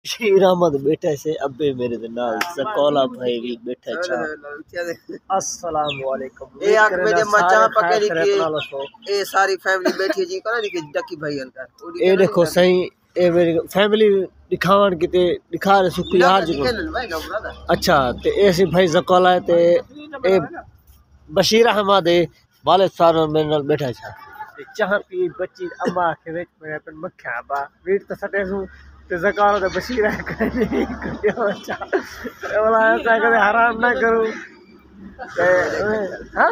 बशीर अहमद बैठा से अब्बे मेरे दे नाल सकौला भाई भी बैठा छा। अस्सलाम वालेकुम। ए आक मेरे मचा पके लिखे ए सारी फैमिली बैठी जी करा दी डकी भाई अंदर ए देखो सही ए मेरी फैमिली दिखावन किते दिखा रहे सुखी यार जी। अच्छा ते ऐसे भाई सकौला है ते ए बशीर अहमद वाले सारे मेरे नाल बैठा छा। चाह पी बच्ची अम्मा के विच मेरे पे मक्खा बा वीट त सटे सु ते ज़कात ते बशीर है कहीं अच्छा वाला ऐसा करे हराम ना करूं ते हां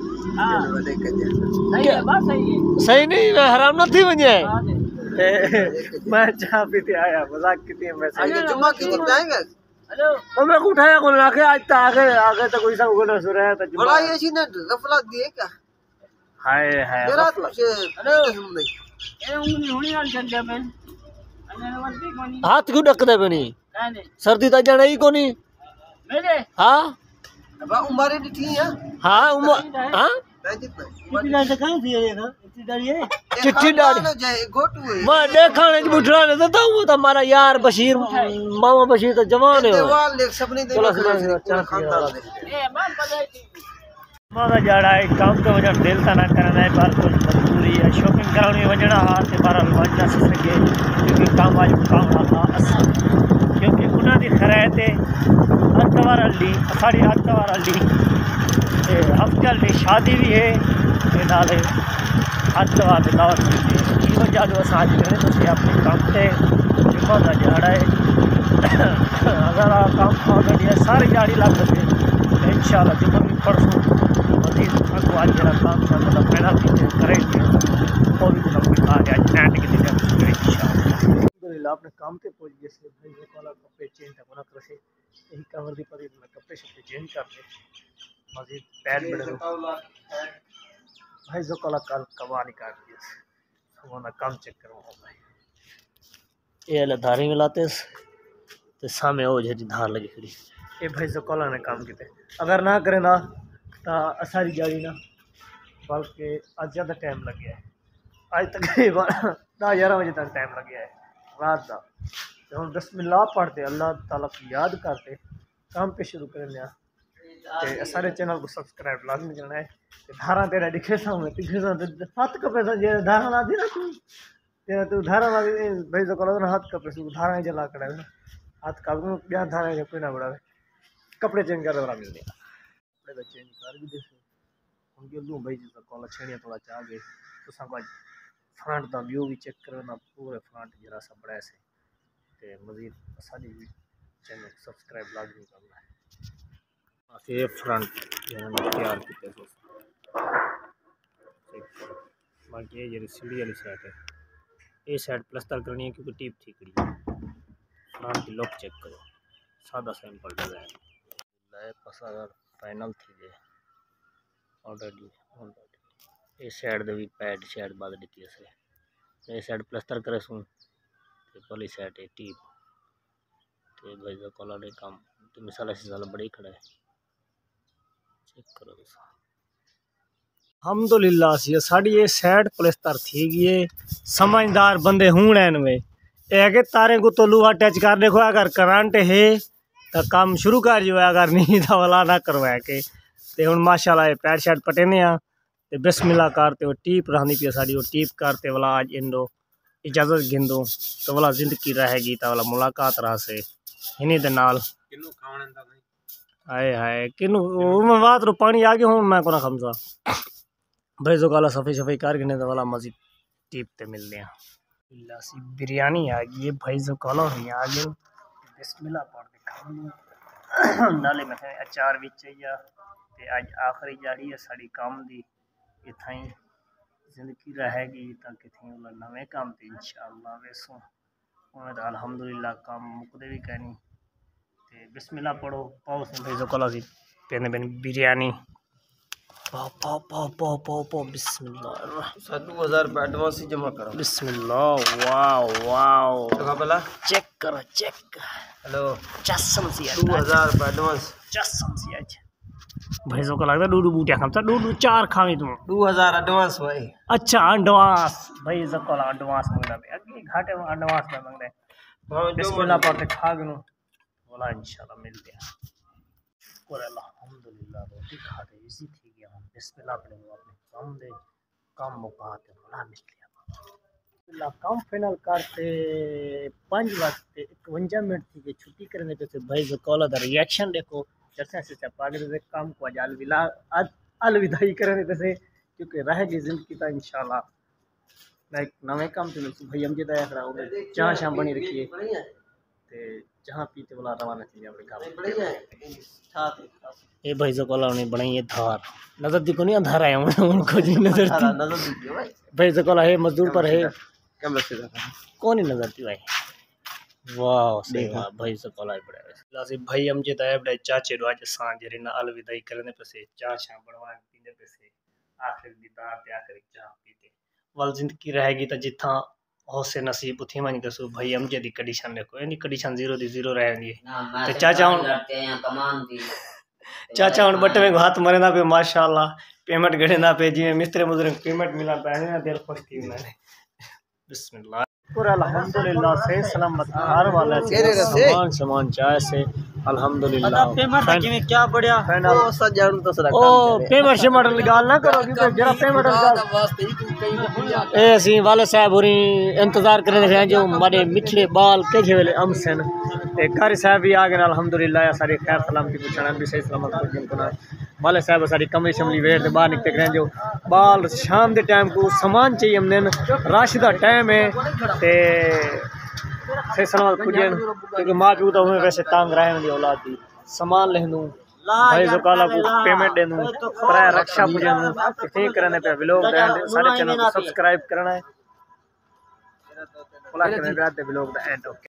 सही नहीं मैं हराम ना थी वने मैं चाह पीते आया मजाक किती मैं सही जुम्मा की जाएंगे हेलो तो मैं उठाया को आके आज तक आगे तो कोई सा गुना सुरा है तो बोला ये सी ने गफलत दिए क्या हाय हाय हेलो ए उंगली होनी आल चल मैं हाथ क्यों ढकदे बनी सर्दी ता जाना ही कोनी मेरे हां अब उम्र दी है हां उम्र हां चिट्ठी से कहां थी ये ना चिट्ठी डाली है चिट्ठी डाली जाए गोटू है मैं देखाने बुठरा ने तो वो तो हमारा यार बशीर मामा बशीर तो जवान है देवाल देख सपने दे खानदान ए मां बधाई मारा जाड़ा है काम के वजह दिल ता ना करना है पर कुछ मजबूरी है शॉपिंग करानी वजना हाथ से बारह बजा सके क्योंकि काम आज काम आता असल क्योंकि उन्हां दी खैरात है अतवार अली साड़ी अतवार अली हफ्ते दी शादी भी है ते नाले अतवार दी दावत भी है ई वजह जो अस आज करे तो अपने काम से जुम्मा दा जाड़ा है अगर काम खा गया सारी जाड़ी लग गई इंशाल्लाह जुम्मा भी परसों मजीद अगो आज जरा काम मतलब पहला भी करेंगे और भी सब आज एंड के दिन इंशाल्लाह अल्हम्दुलिल्लाह अपने काम पे पहुंच गए से भाई ये वाला कपड़े चेंज तक ना करे यही कवर दी पर मैं कपड़े सब चेंज कर दे मजीद पैर बड़े भाई जो कल कवा निकाल दिया वो ना काम चेक करो भाई ये ले धारी मिलाते ते सामने हो जदी धार लगी खड़ी ये भाई जो कल ने काम किते अगर ना करे ना तो सारी जाड़ी ना बल्कि आज ज़्यादा टाइम लग गया है आज तकरीबन 10-11 बजे तक टाइम लग गया है रात का तो हम बिस्मिल्लाह पढ़ते अल्लाह ताला की याद करते काम पे शुरू करने ते सारे चैनल को सब्सक्राइब लाजमी करना है धारा तेरा दिखे सामने दिखे सामने हाथ कपे से जे धारा ला दी ना तू तेरा तू धारा ला दी भाई जो कल हाथ कपे से धारा जला कड़ा हाथ का क्या धारा है कोई ना बड़ा कपड़े चेंज कर रहा मिलने कपड़े तो चेंज कर भी देखे हम के लूं भाई जी कॉल छेड़िया थोड़ा चाह गए तो सब फ्रंट दा व्यू भी चेक करना पूरे फ्रंट जरा सा बड़ा से ते मजीद साडी भी चैनल सब्सक्राइब लाजमी करना है ये फ्रंट मैंने तैयार किया बाकी ये सीढ़ी वाली साइड है ये साइड प्लस्तर करनी है क्योंकि टीप थी करी फ्रंट की लुक चेक करो सादा सिंपल डिजाइन पसार फाइनल थी जे ऑलरेडी ये साइड दे भी पैड शायद बाद दी से ये साइड प्लस्तर करे सु ते पली साइड है टीप ते भाई जो कलर काम तो मिसाल से साल बड़ी खड़ा है चेक करो अल्हम्दुलिल्लाह सी साडी ये साइड प्लस्तर थी गई समझदार बंदे हुण में ए के तारे को तो लुहा टच कर देखो अगर करंट है तो काम शुरू कर जो अगर नहीं तो वाला ना करवाया के ते हुन माशाल्लाह ये पैर शर्ट पटेने ते बिस्मिल्लाह करते वो टीप रहनी पी साड़ी वो टीप करते वाला आज इंदो इजाजत गिंदो तो वाला जिंदगी रहेगी तो वाला मुलाकात रहा से इन्हीं दे नाल हाय हाय किनु मैं बात रो पानी आ गया हूं मैं कोना खमसा भाई जो काला सफाई सफाई कर गिने तो वाला मजीद टीप ते मिलने अल्लाह सी बिरयानी आ गई है भाई जो काला है आ गई बिस्मिल्लाह पढ़ के खा नाले में अचार भी चाहिए ते आज आखिरी जाड़ी है साड़ी काम दी इतना ही जिंदगी रहेगी ताकि थी नवे काम ते इंशाअल्लाह वैसो उन्हें तो अल्हम्दुलिल्लाह काम मुकदे भी कहनी ते बिस्मिल्लाह पढ़ो पाओ से भाई जो कला सी पेने बेन बिरयानी पाओ पाओ पाओ पाओ पाओ पाओ बिस्मिल्लाह 2000 रुपए एडवांस ही जमा करो बिस्मिल्लाह वाओ वाओ तो भला चेक करो चेक हेलो चस्म सी 2000 रुपए एडवांस चस्म सी आज भाई जो को लगता डूडू बूटिया खामता डूडू चार खावी तुम 2000 एडवांस भाई अच्छा एडवांस भाई जो को एडवांस मांगना है अगे घाटे में एडवांस में मांगना है बिस्मिल्लाह पढ़ के खा गनो बोला इंशाल्लाह मिलते हैं और अल्हम्दुलिल्लाह रोटी खा के इजी थी गया हम बिस्मिल्लाह पढ़े अपने काम मुकाते बोला मिलते हैं बिस्मिल्लाह काम फाइनल करते 5 वक्त 51 मिनट थी कि छुट्टी करने पे भाई जो कॉल दा रिएक्शन देखो जैसे से पागल से काम को अलविदाई करने पे क्योंकि रहेगी जिंदगी तो इंशाल्लाह मैं नवे काम से मिलूँ भाई हम जिदा खड़ा हो गए जहाँ शाम बनी रखिए ते जहाँ पीते वाला रवाना चाहिए अपने काम ये भाई जो कोला ने बनाई है धार नजर दी को नहीं धार आया उनको जी नजर भाई जो कोला है मजदूर पर है कौन ही नजर थी भाई वाह सही वाह भाई जो कोला बड़ा लासी भाई हम जिदा बड़े चाचे दो आज सांझ रे ना अलविदाई करने पे से चाह शाम बनवा पीने पे से आखिर दीदार ते आखिर चाह पीते वल जिंदगी रहेगी तो जिथा हो से नसीब उठी मन दसो भाई हम जदी कंडीशन देखो यानी कंडीशन 0 दी 0 रहेंगी ते चाचा हुन बटे में हाथ मरे ना पे माशाल्लाह पेमेंट गड़े ना पे जिवें मिस्त्री मजदूर पेमेंट मिला पे ना दिल खुश थी मैंने बिस्मिल्लाह और अल्हम्दुलिल्लाह से सलामत हर वाला से सामान चाय से अल्हम्दुलिल्लाह पेमेंट में क्या बढ़िया फाइनल ओ सजान तो सरा काम ओ पेमेंट से मॉडल गाल ना करो कि जरा पेमेंट गाल ए सी वाले साहब होरी इंतजार कर रहे हैं जो हमारे मिठले बाल के वेले अमसन ते कारी साहब भी आ गए अल्हम्दुलिल्लाह सारी खैर सलामती पूछना भी सही सलामत को जिनको ना वाले साहब सारी कमरी शमली वेट दे बाहर निकल रहे हैं जो बाल शाम दे टाइम को सामान चाहिए हमने राश दा टाइम है ते सही सलामत पुजन क्योंकि माँ प्यू तो हमें वैसे तंग रहे हैं औलाद दी सामान ले दूँ भाई जो काला को पेमेंट दे दूँ प्राय रक्षा पुजन ठीक करने पे व्लॉग सारे चैनल को सब्सक्राइब करना है व्लॉग दा एंड ओके